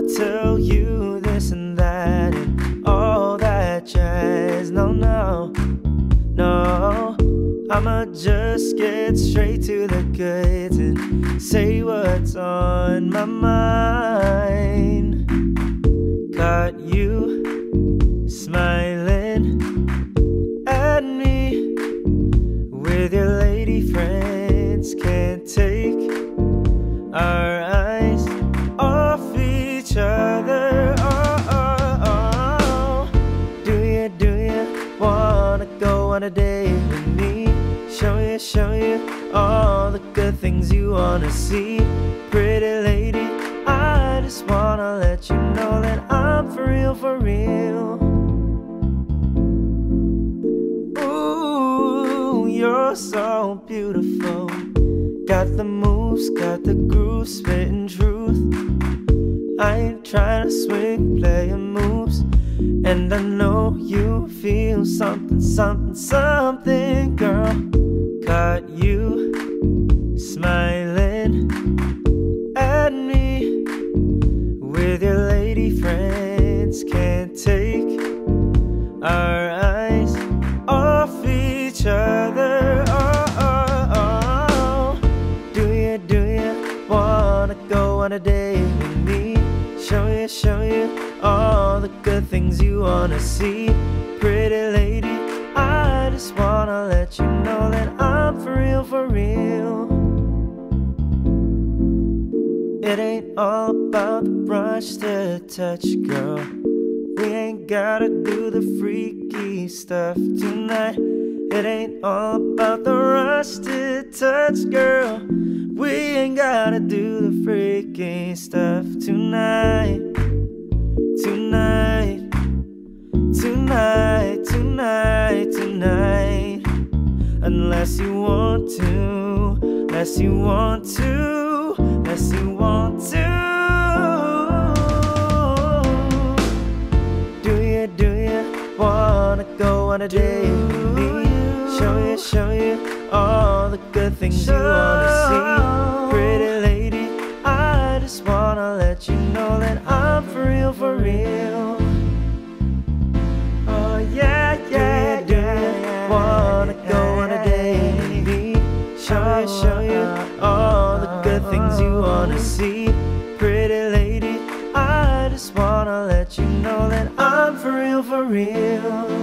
tell you this and that and all that jazz. No, no, no, I'ma just get straight to the goods and say what's on my mind. Caught you smiling at me with your lady friends. Can't take our eyes off each other. Oh, oh, oh. Do you wanna go on a date with me? Show you all the good things you wanna see. Pretty lady, I just wanna let you know that I'm for real, for real. Ooh, you're so beautiful. Got the moves, got the groove, spitting truth. I ain't trying to swing, playing moves. And I know you feel something, something, something, girl. Caught you smiling at me with your lady friends. Can't take our eyes off each other. Oh, oh, oh. Do you wanna go on a date with me? Show you all the good things you wanna see. Pretty lady, I just wanna let you know that I'm for real, for real. It ain't all about the brush to touch, girl. We ain't gotta do the freaky stuff tonight. It ain't all about the rush to touch, girl. We ain't gotta do the freaky stuff tonight. Tonight, tonight, tonight, tonight. Unless you want to, unless you want to, unless you want to. Do you wanna go on a date with me? Show you all the good things you wanna see. Pretty lady, I just wanna let you know that I'm for real, for real. Oh yeah, yeah, do you wanna go on a date with me? Show you all the good things you wanna see. Pretty lady, I just wanna let you know that I'm for real, for real.